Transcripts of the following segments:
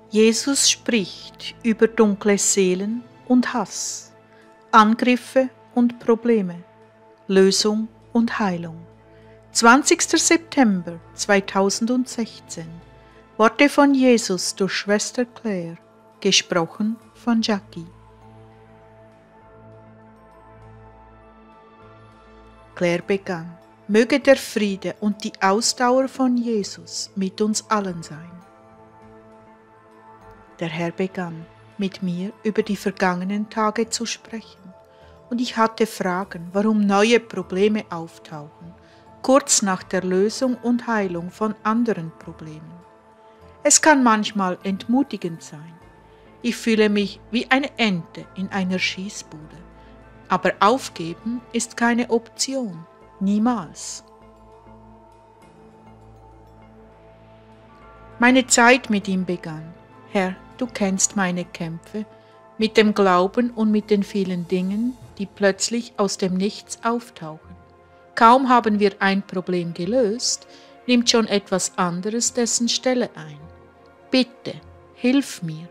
Jesus spricht über dunkle Seelen und Hass, Angriffe und Probleme, Lösung und Heilung. 20. September 2016. Worte von Jesus durch Schwester Claire, gesprochen von Jackie. Claire begann: Möge der Friede und die Ausdauer von Jesus mit uns allen sein. Der Herr begann, mit mir über die vergangenen Tage zu sprechen, und ich hatte Fragen, warum neue Probleme auftauchen, kurz nach der Lösung und Heilung von anderen Problemen. Es kann manchmal entmutigend sein. Ich fühle mich wie eine Ente in einer Schießbude. Aber aufgeben ist keine Option, niemals. Meine Zeit mit ihm begann. Herr, du kennst meine Kämpfe mit dem Glauben und mit den vielen Dingen, die plötzlich aus dem Nichts auftauchen. Kaum haben wir ein Problem gelöst, nimmt schon etwas anderes dessen Stelle ein. Bitte, hilf mir.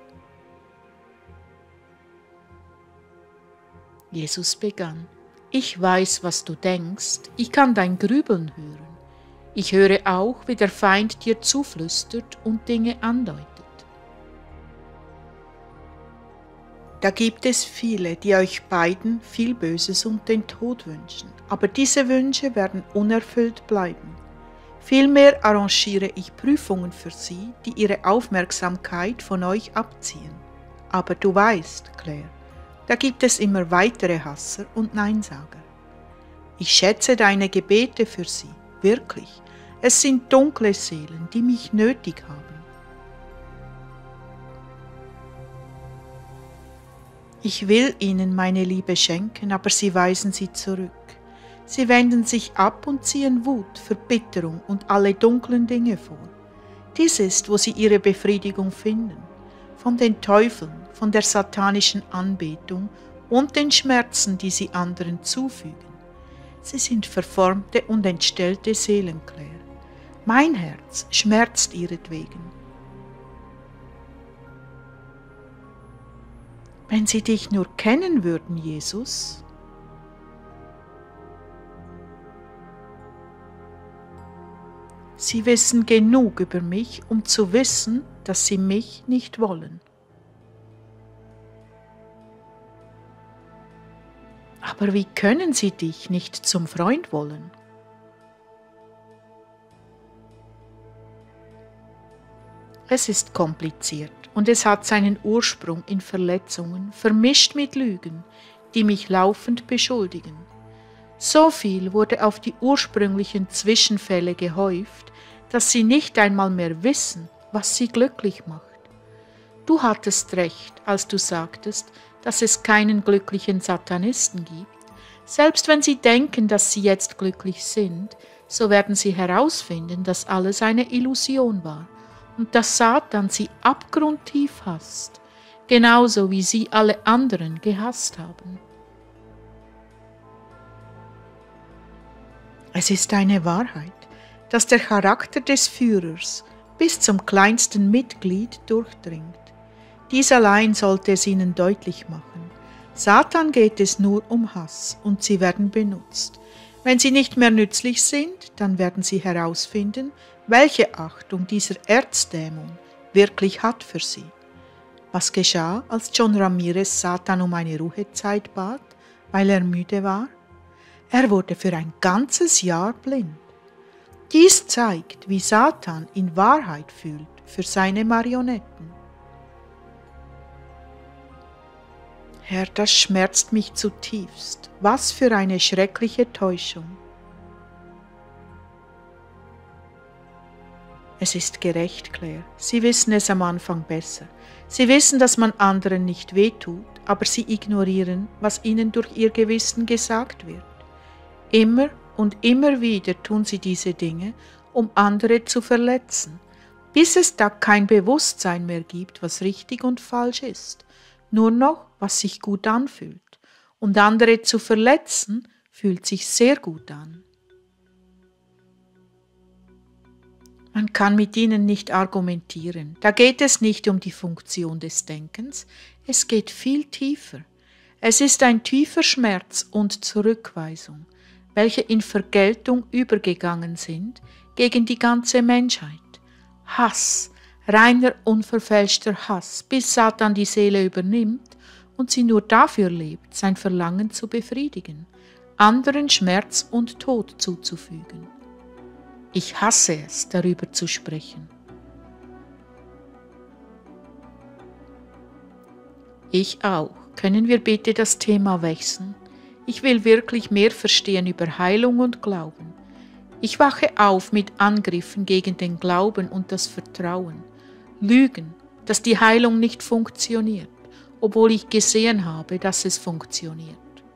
Jesus begann: Ich weiß, was du denkst, ich kann dein Grübeln hören. Ich höre auch, wie der Feind dir zuflüstert und Dinge andeutet. Da gibt es viele, die euch beiden viel Böses und den Tod wünschen, aber diese Wünsche werden unerfüllt bleiben. Vielmehr arrangiere ich Prüfungen für sie, die ihre Aufmerksamkeit von euch abziehen. Aber du weißt, Claire, da gibt es immer weitere Hasser und Neinsager. Ich schätze deine Gebete für sie, wirklich. Es sind dunkle Seelen, die mich nötig haben. Ich will ihnen meine Liebe schenken, aber sie weisen sie zurück. Sie wenden sich ab und ziehen Wut, Verbitterung und alle dunklen Dinge vor. Dies ist, wo sie ihre Befriedigung finden. Von den Teufeln, von der satanischen Anbetung und den Schmerzen, die sie anderen zufügen. Sie sind verformte und entstellte Seelen, Claire. Mein Herz schmerzt ihretwegen. Wenn sie dich nur kennen würden, Jesus. Sie wissen genug über mich, um zu wissen, dass sie mich nicht wollen. Aber wie können sie dich nicht zum Freund wollen? Es ist kompliziert und es hat seinen Ursprung in Verletzungen, vermischt mit Lügen, die mich laufend beschuldigen. So viel wurde auf die ursprünglichen Zwischenfälle gehäuft, dass sie nicht einmal mehr wissen, was sie glücklich macht. Du hattest recht, als du sagtest, dass es keinen glücklichen Satanisten gibt. Selbst wenn sie denken, dass sie jetzt glücklich sind, so werden sie herausfinden, dass alles eine Illusion war und dass Satan sie abgrundtief hasst, genauso wie sie alle anderen gehasst haben. Es ist eine Wahrheit, dass der Charakter des Führers bis zum kleinsten Mitglied durchdringt. Dies allein sollte es ihnen deutlich machen. Satan geht es nur um Hass und sie werden benutzt. Wenn sie nicht mehr nützlich sind, dann werden sie herausfinden, welche Achtung dieser Erzdämon wirklich hat für sie. Was geschah, als John Ramirez Satan um eine Ruhezeit bat, weil er müde war? Er wurde für ein ganzes Jahr blind. Dies zeigt, wie Satan in Wahrheit fühlt für seine Marionetten. Herr, das schmerzt mich zutiefst. Was für eine schreckliche Täuschung. Es ist gerecht, Claire. Sie wissen es am Anfang besser. Sie wissen, dass man anderen nicht wehtut, aber sie ignorieren, was ihnen durch ihr Gewissen gesagt wird. Immer und immer wieder tun sie diese Dinge, um andere zu verletzen, bis es da kein Bewusstsein mehr gibt, was richtig und falsch ist, nur noch, was sich gut anfühlt. Und andere zu verletzen, fühlt sich sehr gut an. Man kann mit ihnen nicht argumentieren. Da geht es nicht um die Funktion des Denkens, es geht viel tiefer. Es ist ein tiefer Schmerz und Zurückweisung, welche in Vergeltung übergegangen sind gegen die ganze Menschheit. Hass, reiner, unverfälschter Hass, bis Satan die Seele übernimmt und sie nur dafür lebt, sein Verlangen zu befriedigen, anderen Schmerz und Tod zuzufügen. Ich hasse es, darüber zu sprechen. Ich auch. Können wir bitte das Thema wechseln? Ich will wirklich mehr verstehen über Heilung und Glauben. Ich wache auf mit Angriffen gegen den Glauben und das Vertrauen. Lügen, dass die Heilung nicht funktioniert, obwohl ich gesehen habe, dass es funktioniert.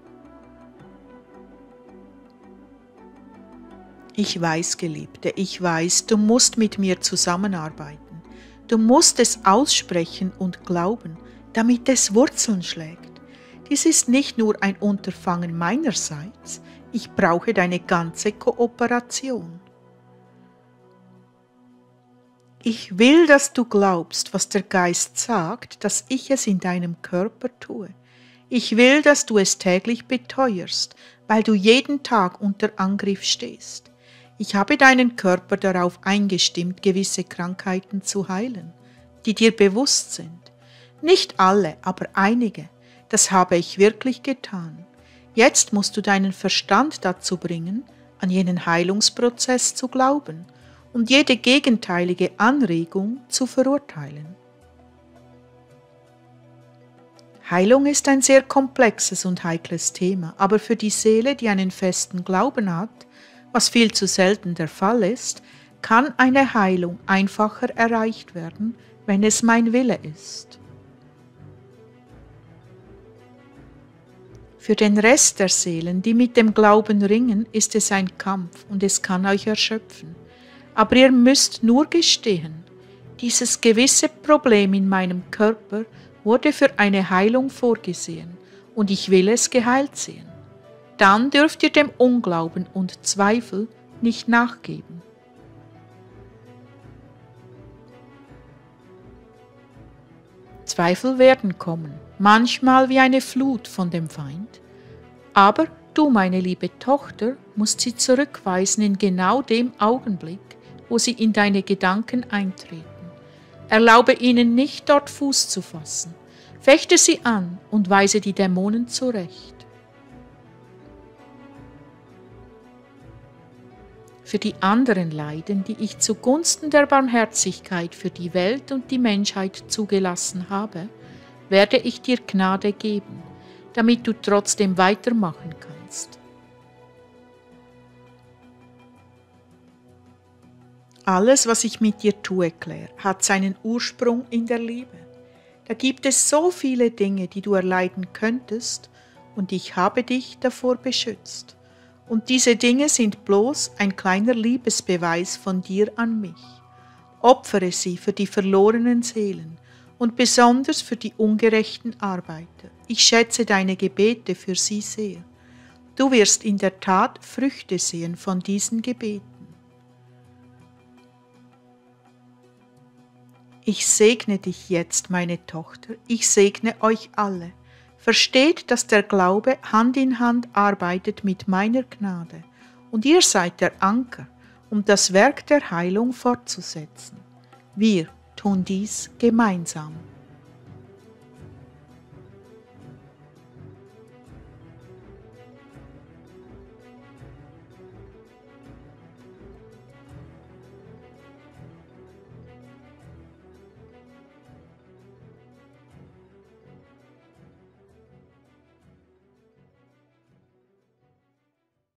Ich weiß, Geliebte, ich weiß, du musst mit mir zusammenarbeiten. Du musst es aussprechen und glauben, damit es Wurzeln schlägt. Dies ist nicht nur ein Unterfangen meinerseits, ich brauche deine ganze Kooperation. Ich will, dass du glaubst, was der Geist sagt, dass ich es in deinem Körper tue. Ich will, dass du es täglich beteuerst, weil du jeden Tag unter Angriff stehst. Ich habe deinen Körper darauf eingestimmt, gewisse Krankheiten zu heilen, die dir bewusst sind. Nicht alle, aber einige. Das habe ich wirklich getan. Jetzt musst du deinen Verstand dazu bringen, an jenen Heilungsprozess zu glauben und jede gegenteilige Anregung zu verurteilen. Heilung ist ein sehr komplexes und heikles Thema, aber für die Seele, die einen festen Glauben hat, was viel zu selten der Fall ist, kann eine Heilung einfacher erreicht werden, wenn es mein Wille ist. Für den Rest der Seelen, die mit dem Glauben ringen, ist es ein Kampf und es kann euch erschöpfen. Aber ihr müsst nur gestehen, dieses gewisse Problem in meinem Körper wurde für eine Heilung vorgesehen und ich will es geheilt sehen. Dann dürft ihr dem Unglauben und Zweifel nicht nachgeben. Zweifel werden kommen, manchmal wie eine Flut von dem Feind. Aber du, meine liebe Tochter, musst sie zurückweisen in genau dem Augenblick, wo sie in deine Gedanken eintreten. Erlaube ihnen nicht, dort Fuß zu fassen. Fechte sie an und weise die Dämonen zurecht. Für die anderen Leiden, die ich zugunsten der Barmherzigkeit für die Welt und die Menschheit zugelassen habe, werde ich dir Gnade geben, damit du trotzdem weitermachen kannst. Alles, was ich mit dir tue, Claire, hat seinen Ursprung in der Liebe. Da gibt es so viele Dinge, die du erleiden könntest, und ich habe dich davor beschützt. Und diese Dinge sind bloß ein kleiner Liebesbeweis von dir an mich. Opfere sie für die verlorenen Seelen und besonders für die ungerechten Arbeiter. Ich schätze deine Gebete für sie sehr. Du wirst in der Tat Früchte sehen von diesen Gebeten. Ich segne dich jetzt, meine Tochter, ich segne euch alle. Versteht, dass der Glaube Hand in Hand arbeitet mit meiner Gnade und ihr seid der Anker, um das Werk der Heilung fortzusetzen. Wir tun dies gemeinsam.